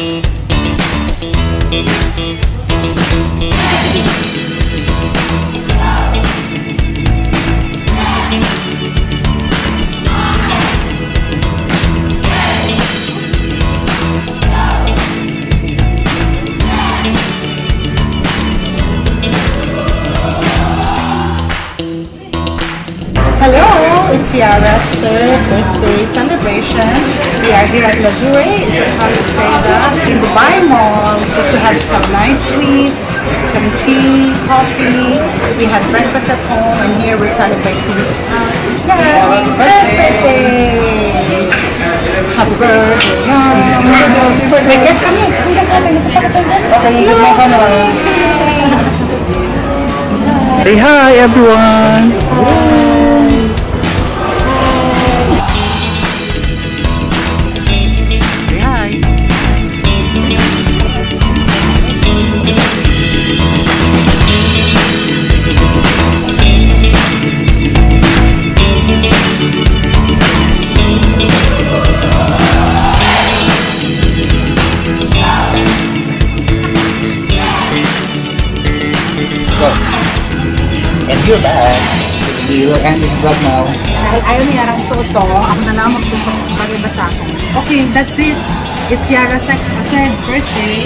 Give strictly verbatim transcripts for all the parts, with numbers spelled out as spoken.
Hello, it's Yara's third birthday celebration. We are here at Ladurée, is it how to say that? In Dubai Mall, just to have some nice sweets, some tea, coffee. We had breakfast at home, and here we're celebrating Yara's birthday. Happy birthday! Happy birthday! Guess kami! Guess kami! Okay, guess mo ka na. Say hi everyone! And you're back. We will end this vlog now. Dahil ayaw ni Yarang suot to, ako na lang magsusot bagay ba sa akin. Okay, that's it. It's Yara's third birthday.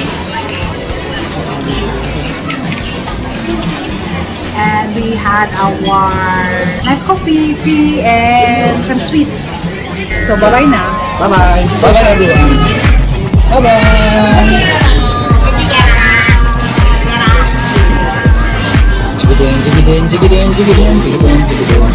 And we had our nice coffee, tea, and some sweets. So, bye-bye na. Bye-bye. Bye-bye everyone. Bye-bye. Jigidin, jigidin, jigidin, jigidin, jigidin, jigidin.